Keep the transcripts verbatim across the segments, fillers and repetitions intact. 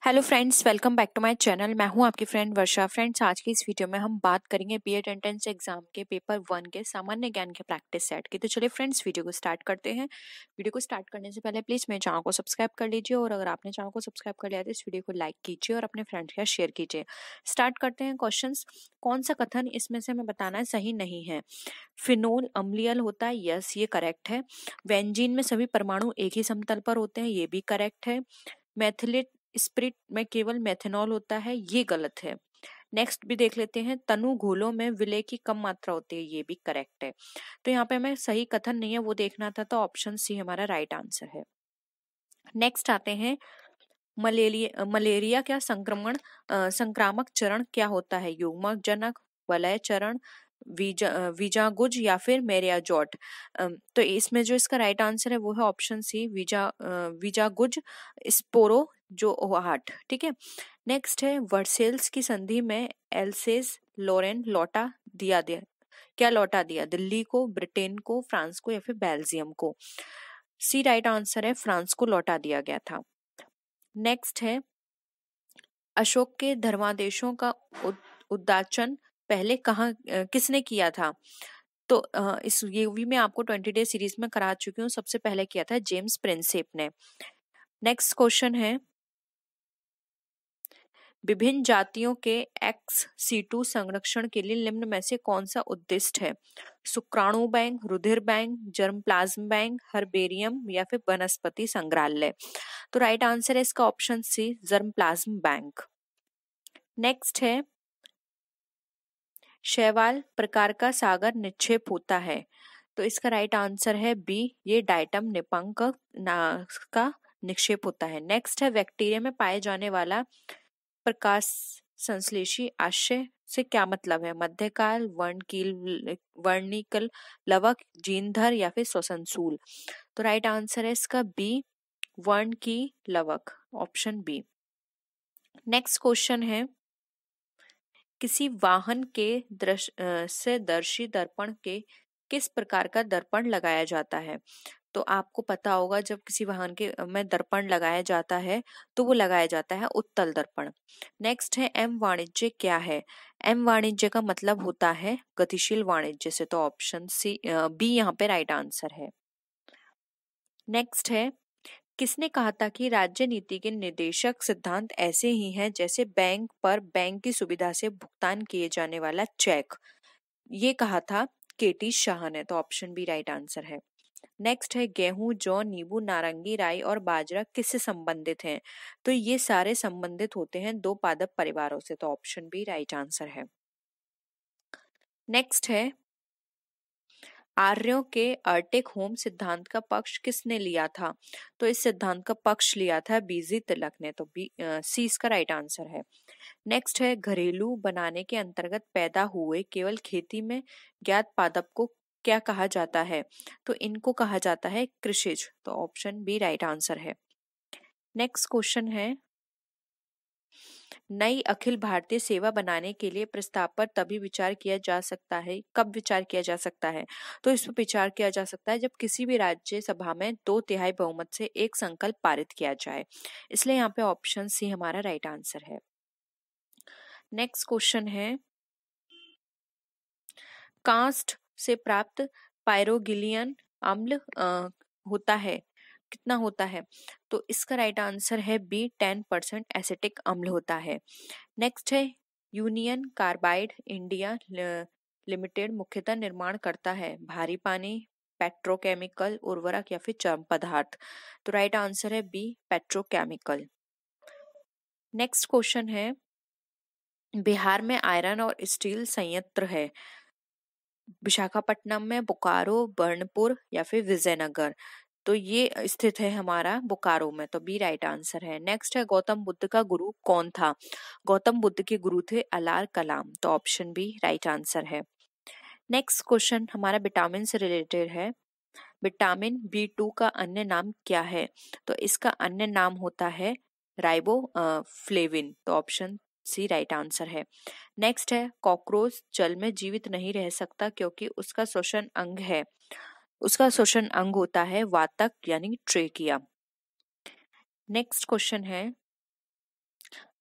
Hello friends, welcome back to my channel. मैं हूं आपकी फ्रेंड वर्षा। फ्रेंड्स, आज की इस वीडियो में हम बात करेंगे बीएड एंट्रेंस एग्जाम के पेपर वन के सामान्य ज्ञान के प्रैक्टिस सेट की। तो चलिए फ्रेंड्स, वीडियो को स्टार्ट करते हैं। वीडियो को स्टार्ट करने से पहले प्लीज मेरे चैनल को सब्सक्राइब कर लीजिए, और अगर आपने चैनल को सब्सक्राइब कर लिया तो इस वीडियो को लाइक कीजिए और अपने फ्रेंड्स के साथ शेयर कीजिए। स्टार्ट करते हैं। क्वेश्चन, कौन सा कथन इसमें से हमें बताना सही नहीं है? फिनोल अम्लीय होता है, यस ये करेक्ट है। बेंजीन में सभी परमाणु एक ही समतल पर होते हैं, ये भी करेक्ट है। मैथिलेट स्पिरिट में केवल मेथनॉल होता है, ये गलत है। नेक्स्ट भी देख लेते हैं। तनु घोलों में विलय की कम मात्रा होती है, ये भी करेक्ट है। तो यहाँ पे हमें सही कथन नहीं है वो देखना था, तो ऑप्शन सी हमारा राइट आंसर है। नेक्स्ट आते हैं। मलेरिया मलेरिया क्या संक्रमण अ, संक्रामक चरण क्या होता है? युग्मक जनक, वलय चरण, वीजा वीजागुज या फिर मेरियाजोट। तो इसमें जो इसका राइट आंसर है वो है ऑप्शन सी, वीजा वीजागुज स्पोरो जो ओहाट। ठीक है। नेक्स्ट है। वर्सेल्स की संधि में एल्सेस लोरेन लौटा दिया दिया क्या लौटा दिया? दिल्ली को, ब्रिटेन को, फ्रांस को या फिर बेल्जियम को? सी राइट आंसर है, फ्रांस को लौटा दिया गया था। नेक्स्ट है। अशोक के धर्मादेशों का उद्दाचन पहले कहाँ किसने किया था? तो इस ये भी मैं आपको ट्वेंटी डे सीरीज में करा चुकी हूँ। सबसे पहले किया था जेम्स प्रिंसेप ने। नेक्स्ट क्वेश्चन है। विभिन्न जातियों के एक्स सी टू संरक्षण के लिए निम्न में से कौन सा उद्दिष्ट है? शुक्राणु बैंक, रुधिर bank, germ plasm bank, herbarium या फिर वनस्पति संग्रहालय? तो राइट आंसर है इसका option C, germ plasm bank. Next है। शैवाल प्रकार का सागर निक्षेप होता है, तो इसका राइट आंसर है बी, ये डाइटम निपंक का निक्षेप होता है। नेक्स्ट है। बैक्टीरिया में पाए जाने वाला प्रकाश संश्लेषी आशय से क्या मतलब है? मध्यकाल, वर्णकील वर्णिकल लवक, जीनधर या फिर श्वसनशूल? तो राइट आंसर है इसका बी, वर्ण की लवक, ऑप्शन बी। नेक्स्ट क्वेश्चन है। किसी वाहन के दृश्यदर्शी दर्पण के किस प्रकार का दर्पण लगाया जाता है? तो आपको पता होगा, जब किसी वाहन के में दर्पण लगाया जाता है तो वो लगाया जाता है उत्तल दर्पण। नेक्स्ट है। एम वाणिज्य क्या है? एम वाणिज्य का मतलब होता है गतिशील वाणिज्य से, तो ऑप्शन सी बी यहाँ पे राइट आंसर है। नेक्स्ट है। किसने कहा था कि राज्य नीति के निर्देशक सिद्धांत ऐसे ही हैं जैसे बैंक पर बैंक की सुविधा से भुगतान किए जाने वाला चेक? ये कहा था केटी शाह ने, तो ऑप्शन बी राइट आंसर है। नेक्स्ट है। गेहूं, जौ, नींबू, नारंगी, राई और बाजरा किससे संबंधित हैं? तो ये सारे संबंधित होते हैं दो पादप परिवारों से, तो ऑप्शन बी राइट आंसर है। नेक्स्ट है। आर्यों के अर्टिक होम सिद्धांत का पक्ष किसने लिया था? तो इस सिद्धांत का पक्ष लिया था बीजी तिलक ने, तो बी सी इसका राइट आंसर है। नेक्स्ट है। घरेलू बनाने के अंतर्गत पैदा हुए केवल खेती में ज्ञात पादप को क्या कहा जाता है? तो इनको कहा जाता है कृषिज, तो ऑप्शन बी राइट आंसर है। नेक्स्ट क्वेश्चन है। नई अखिल भारतीय सेवा बनाने के लिए प्रस्ताव पर तभी विचार किया जा सकता है, कब विचार किया जा सकता है? तो इस पर विचार किया जा सकता है जब किसी भी राज्य सभा में दो तिहाई बहुमत से एक संकल्प पारित किया जाए, इसलिए यहाँ पे ऑप्शन सी हमारा राइट आंसर है। नेक्स्ट क्वेश्चन है। कास्ट से प्राप्त पायरोगिलियन अम्ल होता है, कितना होता है? तो इसका राइट आंसर है बी, टेन परसेंट एसिटिक अम्ल होता है। नेक्स्ट है। यूनियन कार्बाइड इंडिया लिमिटेड मुख्यतः निर्माण करता है भारी पानी, पेट्रोकेमिकल, उर्वरक या फिर चर्म पदार्थ? तो राइट आंसर है बी, पेट्रोकेमिकल। नेक्स्ट क्वेश्चन है। बिहार में आयरन और स्टील संयंत्र है, विशाखापट्टनम में, बोकारो, बर्नपुर या फिर विजयनगर? तो ये स्थित है हमारा बोकारो में, तो बी राइट आंसर है। नेक्स्ट है। गौतम बुद्ध का गुरु कौन था? गौतम बुद्ध के गुरु थे अलार कलाम, तो ऑप्शन बी राइट आंसर है। नेक्स्ट क्वेश्चन हमारा विटामिन से रिलेटेड है। विटामिन बी टू का अन्य नाम क्या है? तो इसका अन्य नाम होता है राइबो फ्लेविन, तो ऑप्शन सी राइट आंसर है। नेक्स्ट है। कॉकरोच जल में जीवित नहीं रह सकता क्योंकि उसका श्वसन अंग है उसका श्वसन अंग होता है वातक यानी ट्रेकिया। नेक्स्ट क्वेश्चन है।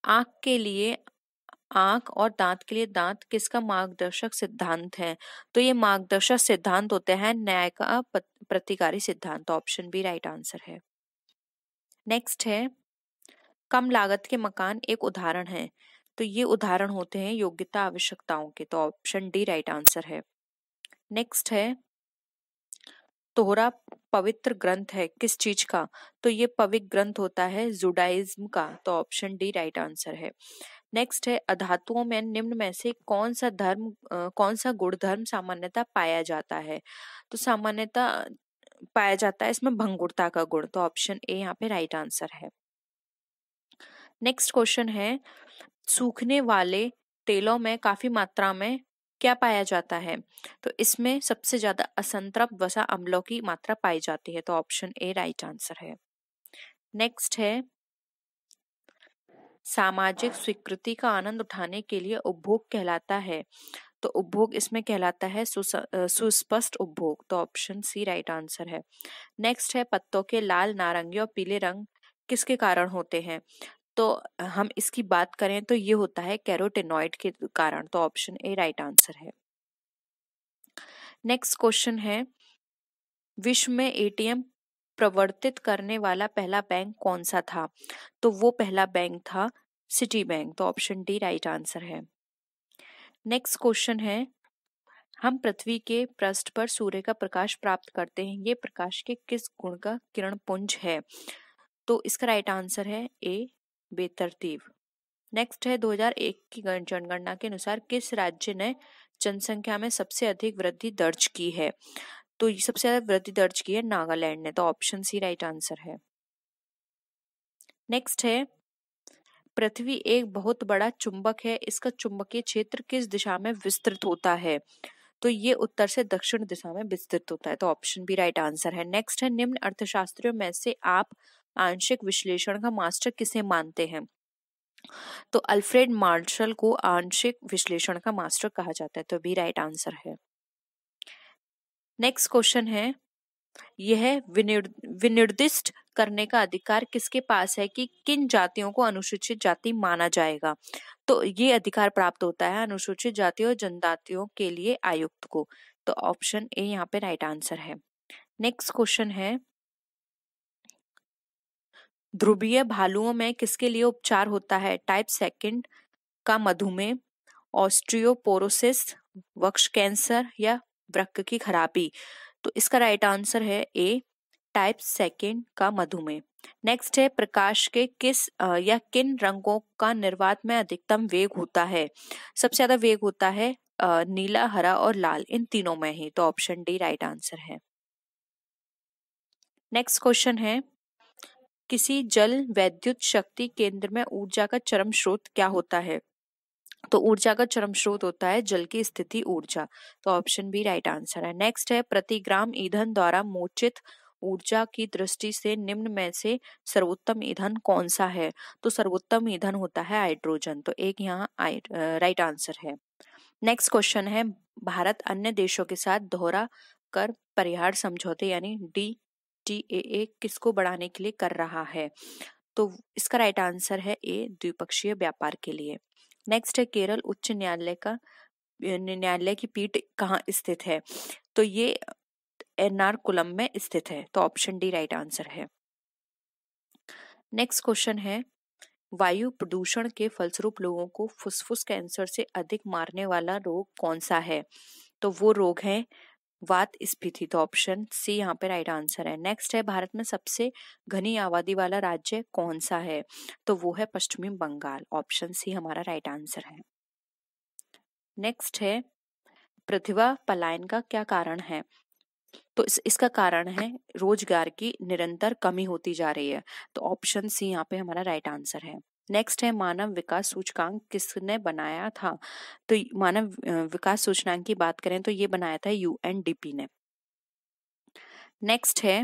आंख के लिए आंख और दांत के लिए दांत किसका मार्गदर्शक सिद्धांत है? तो ये मार्गदर्शक सिद्धांत होते हैं न्याय का प्रतिकारी सिद्धांत। ऑप्शन बी राइट आंसर है। नेक्स्ट है, कम लागत के मकान एक उदाहरण है। तो ये उदाहरण होते हैं योग्यता आवश्यकताओं के। तो ऑप्शन डी राइट आंसर है। नेक्स्ट है, तोहरा पवित्र ग्रंथ है किस चीज का? तो ये पवित्र ग्रंथ होता है जुडाइज्म का। तो ऑप्शन डी राइट आंसर है। नेक्स्ट है, अधातुओं में निम्न में से कौन सा धर्म अ, कौन सा गुण धर्म सामान्यता पाया जाता है? तो सामान्यता पाया जाता है इसमें भंगुरता का गुण। तो ऑप्शन ए यहाँ पे राइट आंसर है। नेक्स्ट क्वेश्चन है, सूखने वाले तेलों में काफी मात्रा में क्या पाया जाता है? तो इसमें सबसे ज्यादा असंतृप्त वसा अम्लों की मात्रा पाई जाती है। तो ऑप्शन ए राइट आंसर है। नेक्स्ट है, सामाजिक स्वीकृति का आनंद उठाने के लिए उपभोग कहलाता है। तो उपभोग इसमें कहलाता है सुस्पष्ट उपभोग। तो ऑप्शन सी राइट आंसर है। नेक्स्ट है, पत्तों के लाल, नारंगी और पीले रंग किसके कारण होते हैं? तो हम इसकी बात करें तो ये होता है कैरोटेनॉइड के कारण। तो ऑप्शन ए राइट आंसर है। नेक्स्ट क्वेश्चन है, विश्व में एटीएम प्रवर्तित करने वाला पहला बैंक कौन सा था? तो वो पहला बैंक था सिटी बैंक। तो ऑप्शन डी राइट आंसर है। नेक्स्ट क्वेश्चन है, हम पृथ्वी के पृष्ठ पर सूर्य का प्रकाश प्राप्त करते हैं, ये प्रकाश के किस गुण का किरण पुंज है? तो इसका राइट आंसर है ए बेतरतीब। नेक्स्ट है, दो हज़ार एक की जनगणना के अनुसार किस राज्य ने जनसंख्या में सबसे अधिक वृद्धि दर्ज की है? तो सबसे ज्यादा वृद्धि दर्ज की है नागालैंड ने। तो ऑप्शन सी राइट आंसर है। नेक्स्ट है, पृथ्वी एक बहुत बड़ा चुंबक है, इसका चुंबकीय क्षेत्र किस दिशा में विस्तृत होता है? तो ये उत्तर से दक्षिण दिशा में विस्तृत होता है। तो ऑप्शन बी राइट आंसर है। नेक्स्ट है, निम्न अर्थशास्त्रियों में से आप आंशिक विश्लेषण का मास्टर किसे मानते हैं? तो अल्फ्रेड मार्शल को आंशिक विश्लेषण का मास्टर कहा जाता है। तो बी राइट आंसर है। नेक्स्ट क्वेश्चन है, यह विनिर्दिष्ट करने का अधिकार किसके पास है कि किन जातियों को अनुसूचित जाति माना जाएगा? तो ये अधिकार प्राप्त होता है अनुसूचित जातियों और जनजातियों के लिए आयुक्त को। तो ऑप्शन ए यहाँ पे राइट आंसर है। नेक्स्ट क्वेश्चन है, ध्रुवीय भालुओं में किसके लिए उपचार होता है? टाइप सेकंड का मधुमेह, ऑस्ट्रियोपोरोसिस, वक्ष कैंसर या वृक्क की खराबी? तो इसका राइट आंसर है ए टाइप सेकंड का मधुमेह। नेक्स्ट है, प्रकाश के किस आ, या किन रंगों का निर्वात में अधिकतम वेग होता है? सबसे ज्यादा वेग होता है आ, नीला, हरा और लाल, इन तीनों में ही। तो ऑप्शन डी राइट आंसर है। नेक्स्ट क्वेश्चन है, किसी जल वैद्युत शक्ति केंद्र में ऊर्जा का चरम स्रोत क्या होता है? तो ऊर्जा का चरम स्रोत होता है जल की स्थिति ऊर्जा। तो ऑप्शन बी राइट आंसर है। नेक्स्ट है, प्रति ग्राम ईंधन द्वारा मोचित ऊर्जा की दृष्टि से निम्न में से सर्वोत्तम ईंधन कौन सा है? तो सर्वोत्तम ईंधन होता है हाइड्रोजन। तो एक यहाँ राइट आंसर है। नेक्स्ट क्वेश्चन है, भारत अन्य देशों के साथ दोहरा कर परिहार समझौते यानी डी टी ए ए किसको बढ़ाने के लिए कर रहा है? तो इसका राइट आंसर है ए द्विपक्षीय व्यापार के लिए। नेक्स्ट है, केरल उच्च न्यायालय का न्यायालय की पीठ कहाँ स्थित है? तो ये एर्नाकुलम में स्थित है। तो ऑप्शन डी राइट आंसर है। नेक्स्ट क्वेश्चन है, वायु प्रदूषण के फलस्वरूप लोगों को फुसफुस कैंसर से अधिक मारने वाला रोग कौन सा है? तो वो रोग है वात स्फीति। तो ऑप्शन सी यहाँ पे राइट आंसर है। नेक्स्ट है, भारत में सबसे घनी आबादी वाला राज्य कौन सा है? तो वो है पश्चिमी बंगाल। ऑप्शन सी हमारा राइट आंसर है। नेक्स्ट है, प्रतिभा पलायन का क्या कारण है? तो इस, इसका कारण है रोजगार की निरंतर कमी होती जा रही है। तो ऑप्शन सी यहाँ पे हमारा राइट आंसर है। नेक्स्ट है, मानव विकास सूचकांक किसने बनाया था? तो मानव विकास सूचकांक की बात करें तो ये बनाया था यू एन डी पी ने। नेक्स्ट है,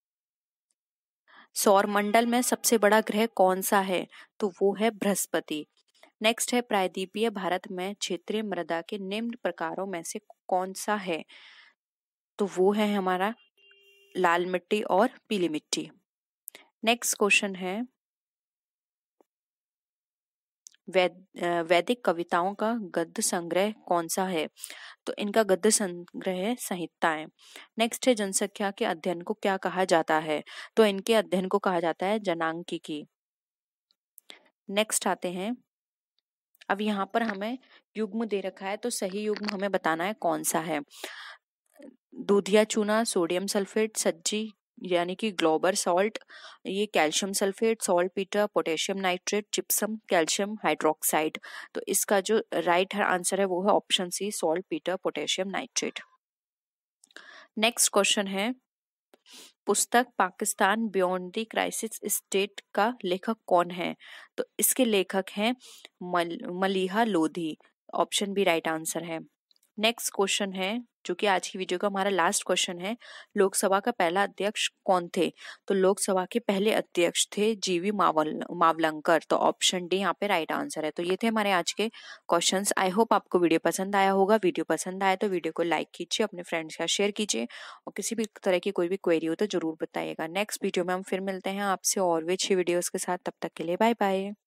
सौरमंडल में सबसे बड़ा ग्रह कौन सा है? तो वो है बृहस्पति। नेक्स्ट है, प्रायद्वीपीय भारत में क्षेत्रीय मृदा के निम्न प्रकारों में से कौन सा है? तो वो है हमारा लाल मिट्टी और पीली मिट्टी। नेक्स्ट क्वेश्चन है, वैद वैदिक कविताओं का गद्य संग्रह कौन सा है? तो इनका गद्य संग्रह है संहिताएं। नेक्स्ट है जनसंख्या के अध्ययन को क्या कहा जाता है? तो इनके अध्ययन को कहा जाता है जनांकीकी। नेक्स्ट आते हैं, अब यहाँ पर हमें युग्म दे रखा है तो सही युग्म हमें बताना है कौन सा है। दूधिया चूना, सोडियम सल्फेट, सज्जी यानी कि ग्लोबर सॉल्ट, ये calcium sulphate, saltpetre, potassium nitrate, gypsum, calcium hydroxide. तो इसका जो राइट आंसर है वो है option C, saltpetre potassium nitrate. Next question है, पुस्तक Pakistan beyond the crisis state का लेखक कौन है? तो इसके लेखक हैं मल, Maleeha Lodhi. Option B right answer है। नेक्स्ट क्वेश्चन है, जो कि आज की वीडियो का हमारा लास्ट क्वेश्चन है, लोकसभा का पहला अध्यक्ष कौन थे? तो लोकसभा के पहले अध्यक्ष थे जीवी मावल मावलंकर। तो ऑप्शन डी यहाँ पे राइट आंसर है। तो ये थे हमारे आज के क्वेश्चंस। आई होप आपको वीडियो पसंद आया होगा। वीडियो पसंद आया तो वीडियो को लाइक कीजिए, अपने फ्रेंड्स के साथ शेयर कीजिए, और किसी भी तरह की कोई भी क्वेरी हो तो जरूर बताइएगा। नेक्स्ट वीडियो में हम फिर मिलते हैं आपसे और भी अच्छी वीडियोस के साथ। तब तक के लिए बाय बाय।